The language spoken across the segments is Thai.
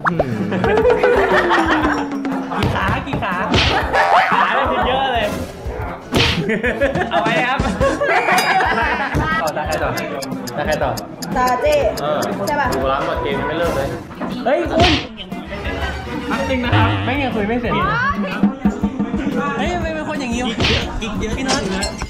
กี่ขาเลยเยอะเลยเอาไว้ครับต่อได้ใครต่อตาเจ้ใช่ป่ะดูร้านหมดเกมไม่เลิกเลยเฮ้ยคุณจริงนะครับแม่งยังคุยไม่เสร็จเฮ้ยไม่เป็นคนอย่างนี้กิ๊กเยอะพี่น็อต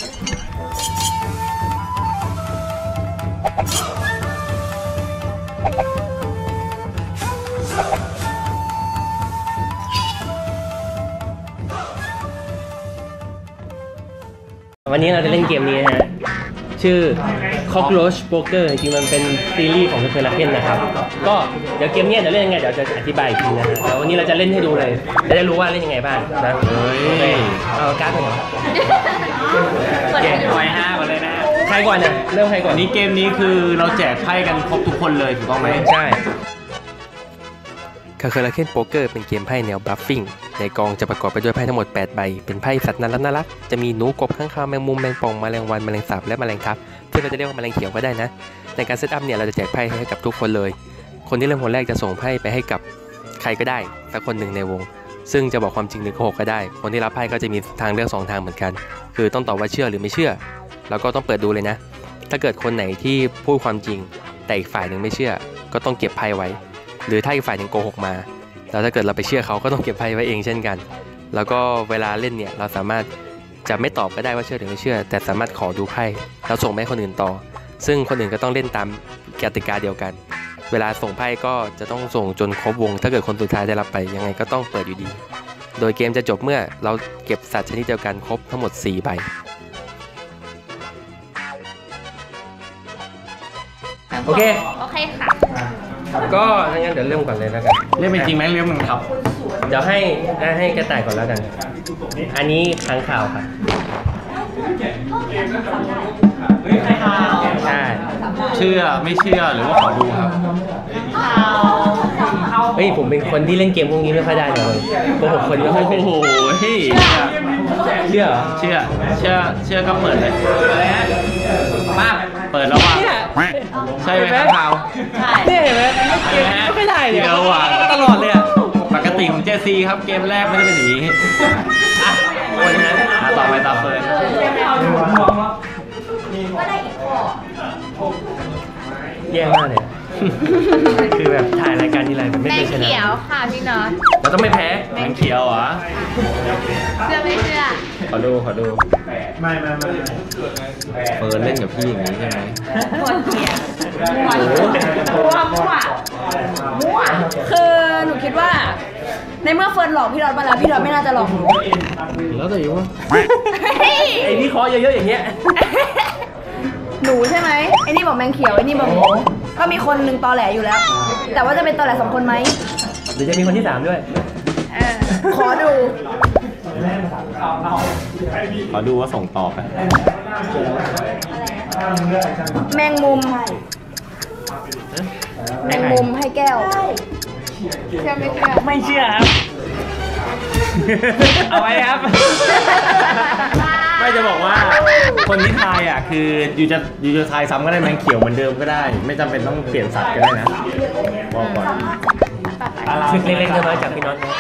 วันนี้เราจะเล่นเกมนี้นะฮะชื่อ Cockroach Poker จริงๆมันเป็นซีรีส์ของเคอร์ลาเคนนะครับก็เดี๋ยวเกมนี้จะเล่นยังไงเดี๋ยวจะอธิบายอีกทีนะฮะแล้ววันนี้เราจะเล่นให้ดูเลยจะได้รู้ว่าเล่นยังไงบ้างนะเอาการ์ดไปก่อนแจกไว้5ก่อนเลยนะใครก่อนเนี่ยเริ่มใครก่อนนี่เกมนี้คือเราแจกไพ่กันครบทุกคนเลยถูกต้องไหมใช่เคอร์ลาเคนโป๊กเกอร์เป็นเกมไพ่แนวบัฟฟิ้งในกองจะประกอบไปด้วยไพ่ทั้งหมด8ใบเป็นไพ่สัตว์น่ารักจะมีหนูกบข้างคาวแมงมุมแมงป่องแมลงวันแมลงสาบและแมลงทับซึ่งเราจะเรียกว่าแมลงเขียวก็ได้นะในการเซตอัพเนี่ยเราจะแจกไพ่ให้กับทุกคนเลยคนที่เริ่มคนแรกจะส่งไพ่ไปให้กับใครก็ได้สักคนหนึ่งในวงซึ่งจะบอกความจริงหรือโกหกก็ได้คนที่รับไพ่ก็จะมีทางเลือก2ทางเหมือนกันคือต้องตอบว่าเชื่อหรือไม่เชื่อแล้วก็ต้องเปิดดูเลยนะถ้าเกิดคนไหนที่พูดความจริงแต่อีกฝ่ายหนึ่งไม่เชื่อก็ต้องเก็บไพ่ไว้หรือถ้าอีกฝ่ายหนึ่งโกหกมาแล้วถ้าเกิดเราไปเชื่อเขาก็ต้องเก็บไพ่ไว้เองเช่นกันแล้วก็เวลาเล่นเนี่ยเราสามารถจะไม่ตอบก็ได้ว่าเชื่อหรือไม่เชื่อแต่สามารถขอดูไพ่แล้วส่งไปให้คนอื่นต่อซึ่งคนอื่นก็ต้องเล่นตามกติกาเดียวกันเวลาส่งไพ่ก็จะต้องส่งจนครบวงถ้าเกิดคนสุดท้ายได้รับไปยังไงก็ต้องเปิดอยู่ดีโดยเกมจะจบเมื่อเราเก็บสัตว์ชนิดเดียวกันครบทั้งหมด4ใบโอเคค่ะก็งั้นเดี๋ยวเริ่มก่อนเลยแล้วกันเล่นเป็นจริงไหมเล่นมึงครับเดี๋ยวให้กระต่ายก่อนแล้วกันอันนี้ค้างข่าวค่ะใช่เชื่อไม่เชื่อหรือว่าขอดูครับเฮ้ยผมเป็นคนที่เล่นเกมพวกนี้ไม่ค่อยได้เลยโกหกคนไม่ค่อยเป็นโอ้โหเฮ้ยเชื่อก็เปิดเลยมาเปิดแล้วว่ะใช่ไหมครับข่าวเนี่ยเห็นไหมเกมไม่ค่อยได้เลยตลอดเลยอ่ะปกติของเจซีครับเกมแรกไม่ได้เป็นอย่างนี้วันนั้นต่อไปตาเฟิร์นแย่มากเลยคือแบบถ่ายรายการทีไรแบบไม่เคยชนะแมงเขียวค่ะพี่น็อตเราต้องไม่แพ้แมงเขียวเหรอเชื่อไม่เชื่อขอดูไม่เฟิร์นเล่นกับพี่อย่างนี้ใช่ไหมคนเขียวมั่วคือหนูคิดว่าในเมื่อเฟิร์นหลอกพี่น็อตมาแล้วพี่น็อตไม่น่าจะหลอกหนูแล้วแต่อยู่ว่าไอ้พี่คอเยอะๆอย่างเงี้ยหนูใช่ไหมไอ้นี่บอกแมงเขียวไอ้นี่บอกหนูก็มีคนหนึ่งตอแหลอยู่แล้วแต่ว่าจะเป็นตอแหล2 คนไหมหรือจะมีคนที่3ด้วยขอดูว่าส่งต่อไปแมงมุมให้แก้วเชื่อไม่เชื่อไม่เชื่อครับเอาไว้ครับไม่จะบอกว่าคนที่ทายอ่ะคืออยู่จะทายซ้ำก็ได้แมงเขียวเหมือนเดิมก็ได้ไม่จำเป็นต้องเปลี่ยนสัตว์ก็ได้นะบอกก่อนฝึกเล็กๆน้อยๆจากพี่น็อตนะ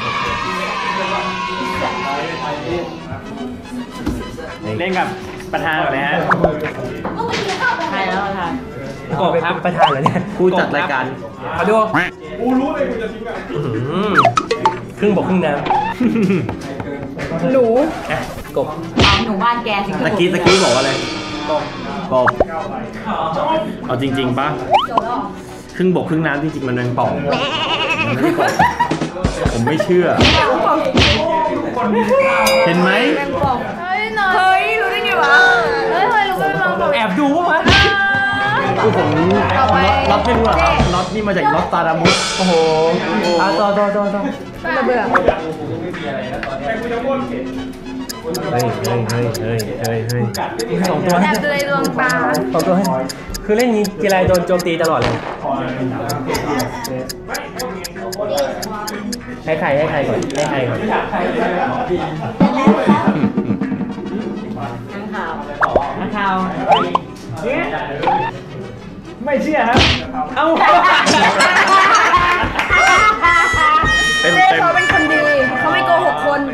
เล่นกับประธานก่อนนะฮะใช่แล้วค่ะกบครับประธานเหรอเนี่ยผู้จัดรายการขอดูกูรู้เลยกูจะทิ้งกันครึ่งบกครึ่งน้ำหนูกบหนูบ้านแกสิตะกี้บอกว่าอะไรกบเอาจริงๆป่ะครึ่งบกครึ่งน้ำจริงๆมันเป็นป่องผมไม่เชื่อเห็นไหมเฮ้ยรู้ได้ไงวะเฮ้ยรู้ได้ไงวะแอบดูวะผมน็อตไม่รู้หรอครับน็อตนี่มาจากน็อตตาดามุสโอ้โหต่อระเบิดเฮ้ย2 ตัวแอบดูในดวงตา 2 ตัวให้คือเล่นนี้ทีไรโดนโจมตีตลอดเลยให้ใครก่อนข้างข่าวไม่เชื่อครับเอา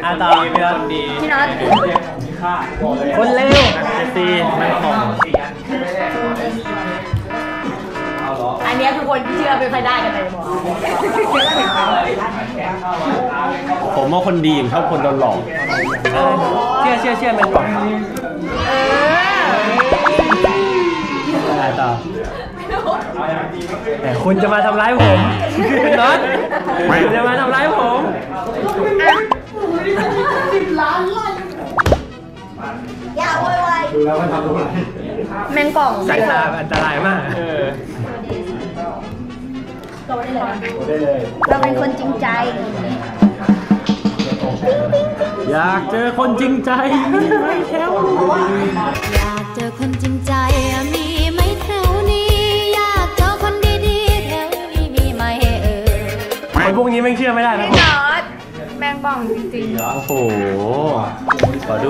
ต่อพี่น็อตดีพี่น็อตคนเร็วเจสซี่แมงป่องอันนี้คือคนที่เชื่อไม่ค่อยได้กันเลยบอกผมว่าคนดีชอบคนโดนหลอกเชื่อแมงป่อง ต่อแต่คุณจะมาทำร้ายผมคุณน็อตคุณจะมาทำร้ายผมอย่าโวยวายแมงป่องสายตาอันตรายมากเราเป็นคนจริงใจอยากเจอคนจริงใจมีไหมแถวอยากเจอคนจริงใจมีไหมแถวนี้ อยากเจอคนดีๆแถวนี้มีไหมคนพวกนี้ไม่เชื่อไม่ได้นะพี่น็อตแมงป่องจริงโอ้โหขอดู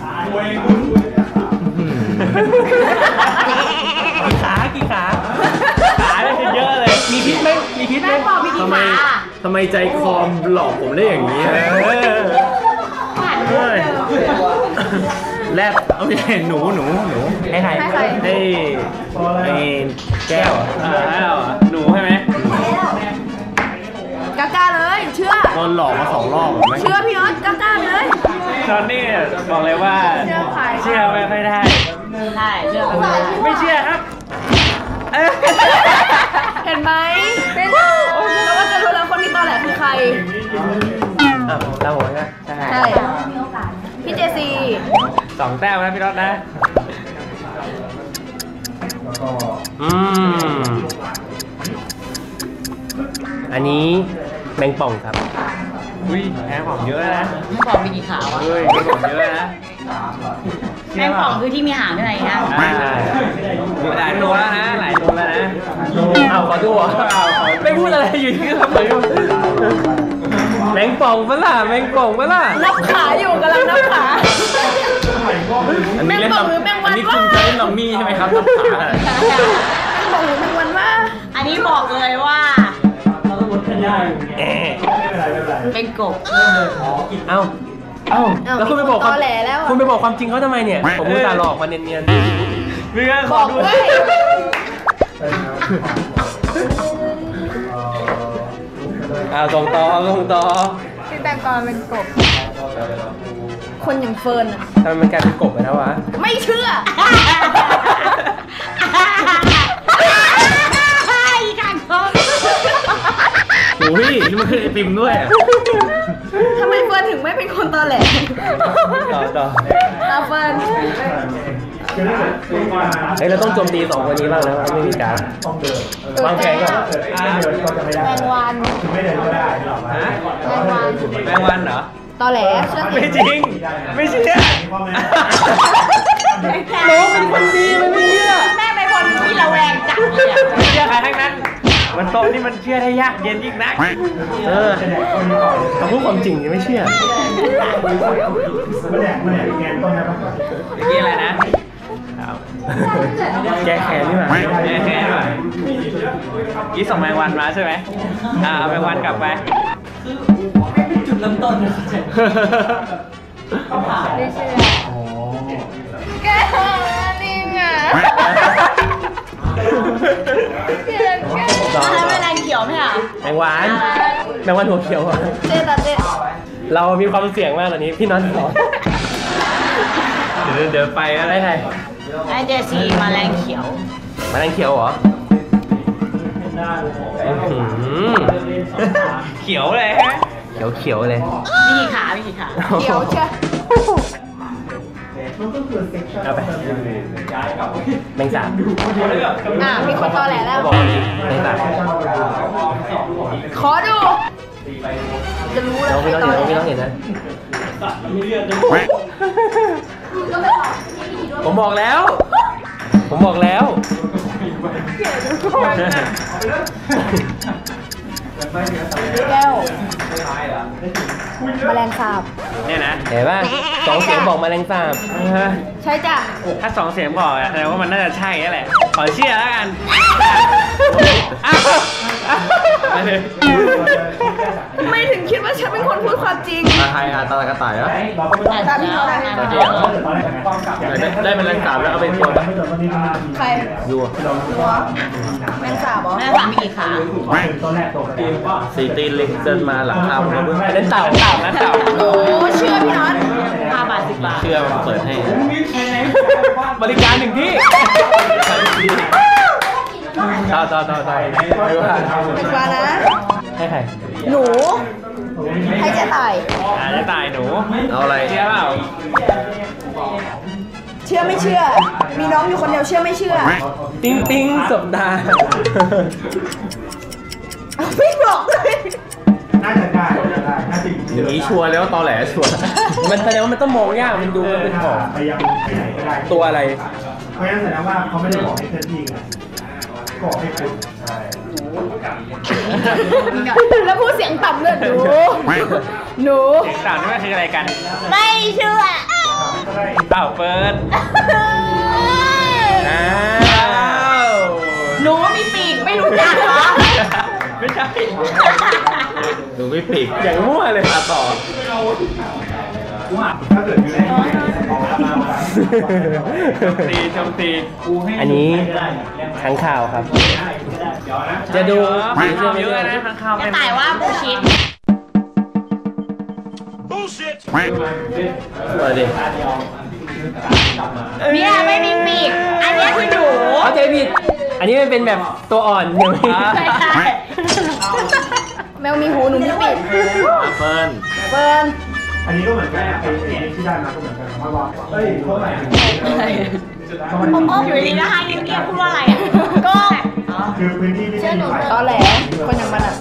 กี่ขาเนี่ยเยอะเลยมีพิษไหมแมงป่องมีกี่ขาทำไมใจคอมหลอกผมได้อย่างนี้แรดเอาไม่ใช่หนูให้ใครให้แก้วหนูใช่ไหมกล้าเลยเชื่อโดนหลอกมา2 รอบไหมเชื่อพี่น็อตกล้าเลยตอนนี้บอกเลยว่าเชื่อใครเชื่อไม่ค่อยได้ใช่เชื่อไม่เชื่อครับเห็นไหมเป็นเราก็จะรู้แล้วคนที่ตอแหลคือใครเราหัวนะใช่พี่เจซี 2 แต้มนะพี่รอดนะอันนี้แมงป่องครับอุ้ยแพ้ของเยอะนะแมงป่องมีกี่ขาวะเฮ้ยของเยอะนะแมงป่องคือที่มีหางข้างในฮะหลายตัวแล้วนะหลายตัวแล้วนะเอาขอดูอ่ะไม่พูดอะไรอยู่ที่ครับแมงป่องปะล่ะแมงป่องปะล่ะนับขาอยู่กำลังนับขาอันนี้เล่นแมงป่องหรือแมงวันอันนี้คุณใช้ลอมมี่ใช่ไหมครับตับขาแมงป่องหรือแมงวันว่าอันนี้บอกเลยว่าเป็นกบเอาแล้วคุณไปบอกตอแหลแล้วคุณไปบอกความจริงเขาทำไมเนี่ยผมอุตส่าห์หลอกมาเนียนเรื่องบขออก ดูด้วยส่งต่อพี่แบงกอนเป็นกบ คนอย่างเฟิร์นอะทำไมมันกลายเป็นกบไปแล้ววะไม่เชื่ออีกางคงโอ้ยนี่มันคือไอติมด้วยทำไมเฟิร์นถึงไม่เป็นคนตอแหลต่อเฟิร์นเฮ้ยเราต้องโจมตี2 คนนี้บ้างแล้วไม่มีการวางแผนก่อนแมงวันแมงวันแมงวันเหรอตอแหลเชื่อไม่จริง ไม่เชื่อน้องเป็นคนดีมันไม่เชื่อแม่เป็นคนที่ระแวงจังเลยอะไม่เชื่อใครทั้งนั้นมันโตนี่มันเชื่อได้ยากเย็นยิ่งนักเขาพูดความจริงไม่เชื่อเมื่อกี้อะไรนะแก้แค้นนี่หว่าแค่หน่อยยี่ส่งแมงวันมาใช่ไหมเอาแมงวันกลับไปจุดเริ่มต้นไม่เชื่อแกนี่ไงเชื่อแกอันนั้นเป็นแรงเขียวไหมอ่ะแมงวันหัวเขียวอ่ะเจ๊ตัดเจ๊เรามีความเสี่ยงมากตอนนี้พี่น็อตสอนเดี๋ยวไปอะไรไงไอเจซีมาแรงเขียวมาแรงเขียวเหรอเขียวเลยฮะเขียวเลยมีกี่ขามีกี่ขาเขียวเชื่อเอาไปแมงสาบมีคนตอแหลแล้วบอกว่าแมงสาบขอดู จะรู้แล้วพี่ใครน้องตอแหลเห็นนะผมบอกแล้วแก้วแมลงสาบเนี่ยนะเห็นป่ะ2 เสียงบอกแมลงสาบใช่จ้ะถ้า2 เสียงบอกแสดงว่ามันน่าจะใช่แล้วแหละ ขอเชื่อแล้วกันไปเลยไม่ถึงคิดว่าฉันเป็นคนพูดความจริงตาใครตากระต่ายแล้วตามพี่เขาได้โอเคได้เป็นแรงสาบแล้วเอาเป็นตัวไปใครยูตัวแมงสาบเหรอแม่สามมีกี่ขาสีตีนลิงเดินมาหลังคาผมก็เพิ่งอันนั้นเต่านะเต่าโอ้เชื่อพี่น็อต 5 บาท 10 บาทเชื่อมันเปิดให้บริการหนึ่งที่ต่อไม่ว่าเป็นปลานะให้ใครหนู ให้เจ๊ตายจะตายหนูเอาอะไรเชื่อเปล่าเชื่อไม่เชื่อ มีน้องอยู่คนเดียวเชื่อไม่เชื่อติ้งติ้งสัปดาห์ไม่บอกเลยอย่างนี้ชัวร์แล้วตอแหลชัวร์มันแสดงว่ามันต้องมองยากมันดูมันเป็นของตัวอะไรเพราะฉะนั้นแสดงว่าเขาไม่ได้บอกให้เคลื่อนที่ไงก็บอกให้คุณแล้วพูดเสียงต่ำเลยหนู หนูเสียงต่ำนี่มันคืออะไรกันไม่เชื่อเต่าเฟิร์นอ้าวหนูมีปีกไม่รู้จักเหรอไม่ใช่หนูไม่ปีกอย่างมั่วเลยมาต่อถ้าเกิดอยู่ในโจมตีอันนี้ขังข่าวครับ จะดูเชื่อไม่เชื่อนะขังข่าวจะตายว่าบูชิดเปิดดิเนี่ยไม่มีปีก อันเนี้ยคือหนูเข้าใจผิด อันนี้มันเป็นแบบตัวอ่อนยังไม่ใช่แมวมีหูหนูมีปีกเฟิร์นเฟิร์นอันนี้ก็เหมือนกันไอ้ที่ได้มาก็เหมือนกันว่าเฮ้ยเท่าไหร่อยู่ดีนะคะนิดเดียวพูดว่าอะไรอ่ะก็คือพื้นที่ที่ไม่มีไฟตอแหลคนอย่างมันอ่ะ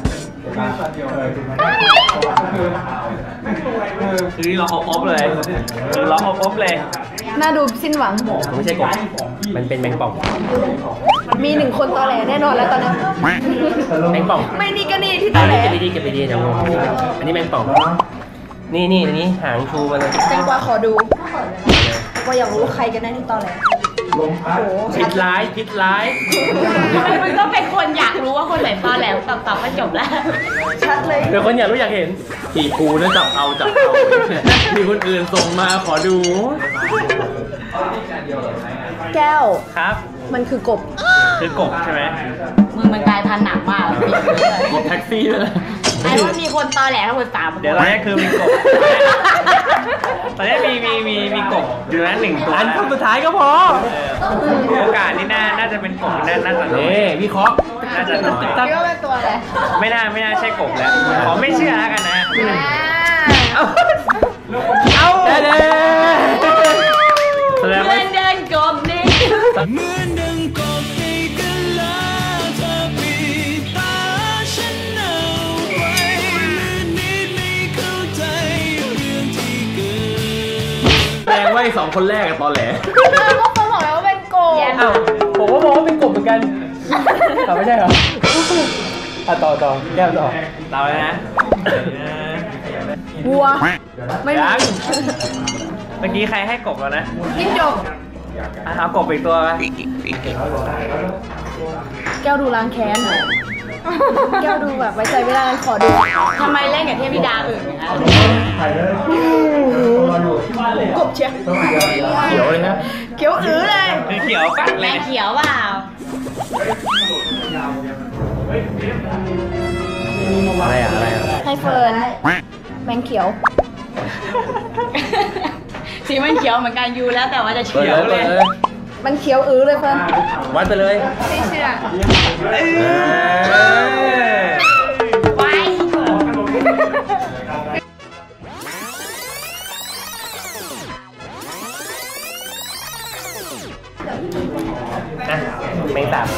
คือเราอบเลยคือเราอบเลยน่าดูสิ้นหวังไม่ใช่กบมันเป็นแมงป่องมี1 คนตอแหลแน่นอนแล้วตอนนี้แมงป่องไม่นี่ก็นี่ที่ตอแหลเก็บไปดีเดี๋ยวงงอันนี้แมงป่อง นี่อันนี้หางชูมาเลยแตงกวาขอดูว่าอยากรู้ว่าใครกันแน่ที่ตอแหลโอ้โหพิษร้ายมันก็เป็นคนอยากรู้ว่าคนไหนตอแหลตอบก็จบแล้วชัดเลยเป็นคนอยากรู้อยากเห็นขี่กูนั่นจับเอา มีคนอื่นส่งมาขอดูแก้วครับมันคือกบคือกบใช่ไหมมึงมันกลายพันธุ์หนักมากรถแท็กซี่ด้วยนะไอ้ว่ามีคนตอแหลทั้งหมด3 คนเดี๋ยวตอนนี้คือมีกบ ตอนนี้มีกบอยู่นั้น1 ตัวอันสุดท้ายก็พอโอกาสนี่น่าจะเป็นกบน่าจะน้อยพี่เคาะน่าจะน้อยคิดว่าเป็นตัวอะไรไม่น่าใช่กบแล้ว ขอไม่เชื่อแล้วกันนะ เอาแสดงว่าเดินกบนี่แปลว่าไอ้2 คนแรกกับตอแหลก็เขาบอกแล้วว่าเป็นกบอ้าวผมก็บอกว่าเป็นกบเหมือนกันแต่ไม่ใช่เหรอต่อแก้วต่อเลยนะวัว ไม่มียังเมื่อกี้ใครให้กบแล้วนะจิ้งจกเอากบอีกตัวไหมแก้วดูล้างแค้น แก้วดูแบบไว้ใจไม่ได้ขอดูทำไมเล่นกับเทพธิดาอื่นอย่างนั้นถ่ายเลยกบเชียเขียวเลยนะเขียวอื้อเลยคือเขียวกัดแมเลยงเขียวเปล่าอะไรอ่ะให้เฟิร์นแมงเขียวสีมันเขียวเหมือนกันยูแล้วแต่ว่าจะเปิดเขียวเลยมันเขียวอื้อเลยเฟิร์นวัดไปเลยไม่เชื่อไว้อ่ะแมงสาบ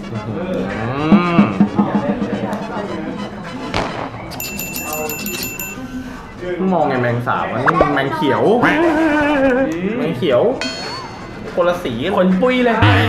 มองไงแมงสาบมันแมงเขียว แมงเขียว คนละสีขนปุยเลย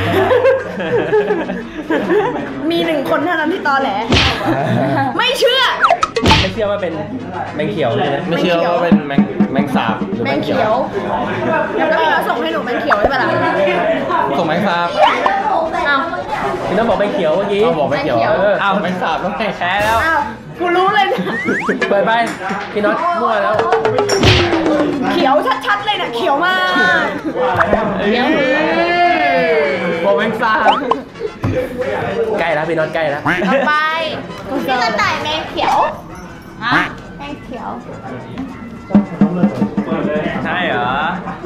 มี1 คนเท่านั้นที่ตอแหล ไม่เชื่อไม่เชื่อว่าเป็นแมงเขียวเลยนะไม่เชื่อว่าเป็นแมงสาบหรือแมงเขียวแล้วพี่เราส่งให้หนูแมงเขียวใช่ปะล่ะส่งแมงสาบเอาพี่น้องบอกแมงเขียวเมื่อกี้เอาบอกไม่เกี่ยวอ้าวแมงสาบต้องแพ้แล้วอ้าวกูรู้เลยนะเปิดไปพี่น็อตมั่วแล้วเขียวชัดๆเลยนะเขียวมากเดี๋ยวบอกแมงสาบใกล้แล้วพี่น็อตใกล้แล้วต่อไปพี่กระต่ายแมงเขียวฮะแมงเขียวใช่เหรอ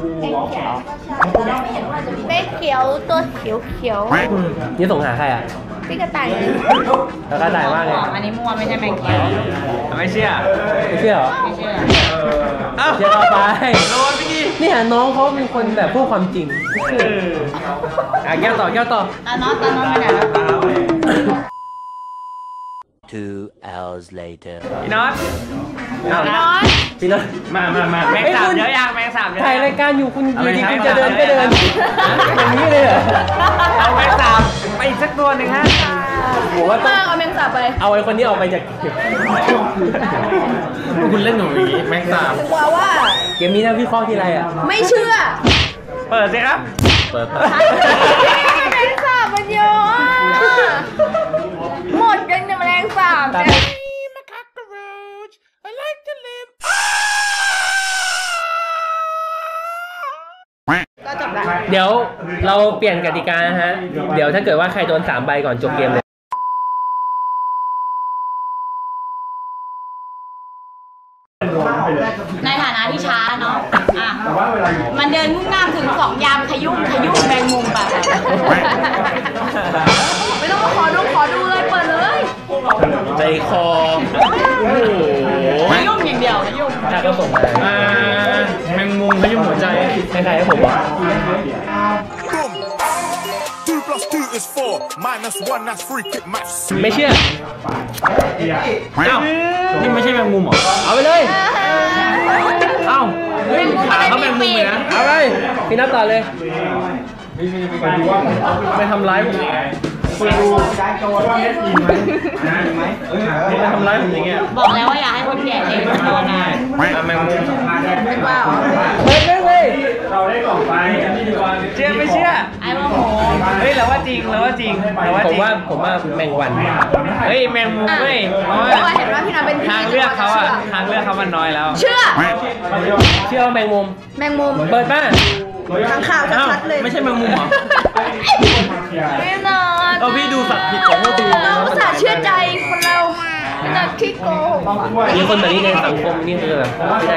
แมงเขียวตัวเขียวเขียวนี่ส่งหาใครอ่ะพี่กระต่ายแล้วก็ตายว่าไงอันนี้มั่วไม่ใช่แมงเขียวไม่เชื่อไม่เชื่อเหรอไม่เชื่อเชื่อเอาไปโดนพี่กี้นี่หาน้องเขาเป็นคนแบบพูดความจริงแก้วต่อแก้วต่อตอนน้องไปไหนแล้ว 2 hours later พี่น็อตอ้าวพี่น็อตมาแมงสาบเยอะยังแมงสาบเยอะถ่ายรายการอยู่คุณอะไรดีครับๆจะเดินก็เดินอย่างนี้เลยเหรอเอาแมงสาบไปอีกสักตัวหนึ่งฮะผมว่าต้องมากเอาแมงสาบไปเอาไอ้คนนี้ออกไปจากคุณเล่นหนูอย่างนี้แมงสาบว่าเกมนี้นะวิเคราะห์ทีไรอ่ะไม่เชื่อเปิดสิครับเปิดแมลงสาบมันเยอะอะหมดยังเนี่ยแมลงสาบเนี่ย ก็จบละเดี๋ยวเราเปลี่ยนกติกานะฮะ เดี๋ยวถ้าเกิดว่าใครโดน3 ใบก่อนจบเกมเลยในฐานะที่ช้าเนาะอ่ะมันเดินมุ่งหน้าถึง2 ยามขยุ่มแมงมุมไปไม่ต้องมาขอดูเลยเปิดเลยใจคอ โอ้โหขยุ่มอย่างเดียวขยุ่มถ้าก็ส่งมาแมงมุมพยุ่งหัวใจใครๆให้ผมบอก 2 + 2 is 4 minus 1 that's free kick maths ไม่เชื่ออ้าวนี่ไม่ใช่แมงมุมเหรอเอาไปเลยเอ้าเฮ้ยขาเขาแมงมุมเลยนะเอาไปพี่นับต่อเลยไม่ทำร้ายผมคุณดูไม่ทำร้ายผมอย่างเงี้ยบอกแล้วว่าอย่าให้คนแก่เล่นรอนานแมงมุมเฮ้ยเฮ้ยเชื่อไม่เชื่อไอ้โมโหเฮ้ยเราว่าจริงเราว่าจริงเราว่าผจมริงว่าแมงวันเฮ้ยแมงมุมเว้ยเพราะเพราะว่าว่าเห็นว่าพี่นาเป็นพี่ทางเลือกเขาอะทางเลือกเขามันน้อยแล้วเชื่อเชื่อว่าแมงมุมแมงมุมเปิดป้าทางข่าวอ้าวชัดๆเลยไม่ใช่แมงมุมเหรอไม่นอนเอาพี่ดูสัตว์ผิดของพวกคุณเราอุตส่าห์เชื่อใจคนเราไม่นอนขี้โกหกมีคนแบบนี้ในสังคมนี่คือแบบไม่ได้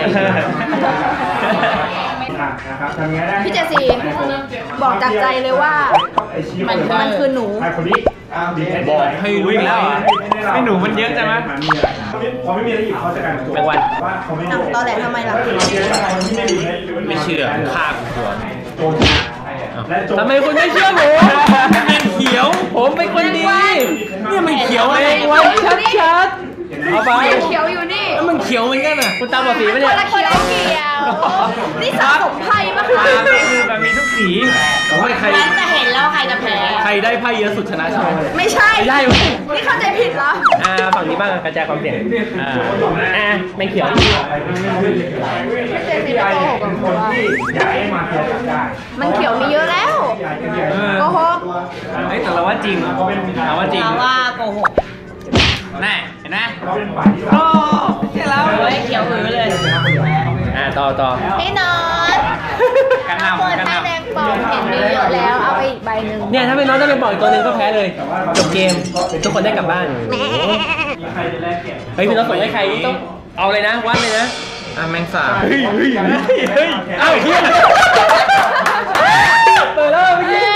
พี่เจสีบอกจากใจเลยว่า มันคือหนูบอกให้รู้อีกแล้วเหรอไอ้หนูมันเยอะจังวะพอไม่มีอะไรหยิบเขาจะกันแมงวันว่าเขาไม่ตอแหลทำไมล่ะไม่เชื่อฆ่ากูก่อนทำไมคุณไม่เชื่อผมแมงเขียวผมเป็นคนดีเนี่ยมันเขียวแมอะไรงวันชัดๆเอาไปเขียวอยู่นี่แล้วมันเขียวเหมือนกันอ่ะคุณตาบอดสีไหมคเนี่ยนละเขียวนี่สะสมไพ่ปะคะตาไม่คือแบบมีทุกสีแต่ว่าใครนั้นจะเห็นแล้วว่าใครจะแพ้ใครได้ไพ่เยอะสุดชนะใช่ไหมไม่ใช่ไม่ได้เว้ยนี่เข้าใจผิดเหรอฝั่งนี้บ้างกระจายความเสี่ยงแมงเขียวพี่เจสีไม่โกหกกับผมว่าอยากให้มาเทียบได้มันเขียวมีเยอะแล้วโกหกเฮ้ยแต่เราว่าจริงเราว่าจริงเราว่าโกหกแน่เห็นไหมเขาเป็นฝ่ายที่โอ้ใช่แล้วเฮ้ยเขียวหือเลยต่อพี่นอนกันถ้าเปิดนำไพ่แมงปองเห็นมีเยอะแล้วเอาไปอีกใบหนึ่งเนี่ยถ้าเป็นน้องถ้าเป็นบอกอีกตัวหนึ่งก็แพ้เลย จบเกม ทุกคนได้กลับบ้านเฮ้ยพี่น้องส่งให้ใครนี่ต้องเอาเลยนะวัดเลยนะแมงสาบเอ้าเฮียเปิดแล้วเมื่อกี้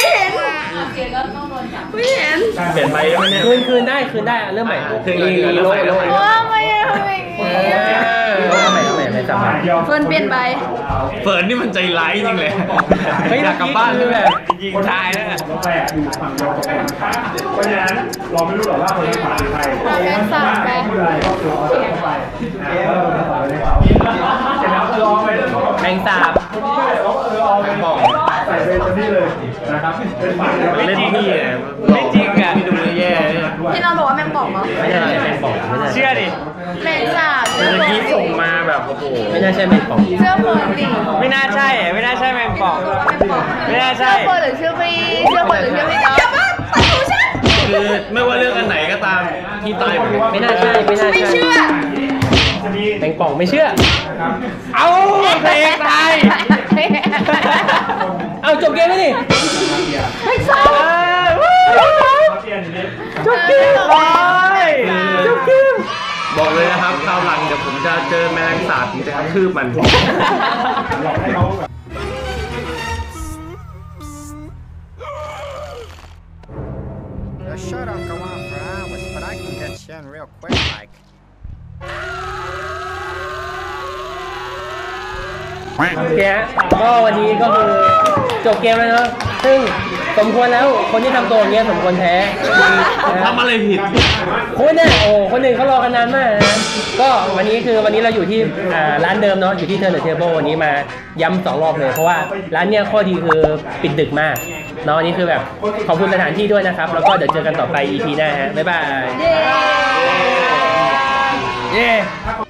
ไม่เห็นเปลี่ยนไปไหมเนี่ยคืนได้เริ่มใหม่คืนเลยโลว่าไม่ทำอย่างนี้ทำไมไม่จับมาเฟิร์นเปลี่ยนไปเฟิร์นนี่มันใจร้ายจริงเลยเฮ้ยอยากกลับบ้านเลยแบบยิงตายแล้วรถไฟอยู่ฝั่งเดียวกับคนขายเพราะฉะนั้นเราไม่รู้หรอกว่าคนที่ขายเป็นใครเอาแมงสาบไปพูดอะไรก็คือเอาเข้าไปแล้วเราจะต่อไปเลยเสร็จแล้วลองไปเลยแมงสาบเอาไปบอกใส่ไปที่เลยนะครับเป็นฝ่ายเล่นพี่ไม่จริงอ่ะพี่ดูแย่พี่นอนบอกว่าแมงป่องเหรอไม่ใช่แมงป่องไม่ใช่เชื่อดิแมงสาบเมื่อกี้ส่งมาแบบโอ้โหไม่น่าใช่แมงป่องเชื่อเฟิร์นดิไม่น่าใช่ไม่น่าใช่แมงป่อง ไม่น่าใช่เชื่อเฟิร์นหรือเชื่อพี่เชื่อเฟิร์นหรือเชื่อพี่จ๊อบคือไม่ว่าเรื่องอันไหนก็ตามพี่ตายหมดไม่น่าใช่ไม่น่าใช่ไม่เชื่อแมงป่องไม่เชื่อ เอาเพลงตายเอาจบเกมแล้วนี่ไม่ใช่จบเกมไปจบเกมบอกเลยนะครับคราวหลังเดี๋ยวผมจะเจอแมลงสาบผมจะกระทืบมัน The show don't go on for hours, but I can get you in real quick, like. โอเคฮะก็วันนี้ก็คือจบเกมแล้วเนาะซึ่งสมควรแล้วคนที่ทำตัวอย่างเงี้ยสมควรแพ้ทำอะไรผิดคุณเนี่ยโอ้คนหนึ่งเขารอกันนานมากนะก็วันนี้เราอยู่ที่ร้านเดิมเนาะอยู่ที่เทอร์เนอร์เทเบิลวันนี้มาย้ำ2 รอบเลยเพราะว่าร้านเนี้ยข้อดีคือปิดดึกมากเนาะอันนี้คือแบบขอบคุณสถานที่ด้วยนะครับแล้วก็เดี๋ยวเจอกันต่อไป EP หน้าฮะบ๊ายบายเย้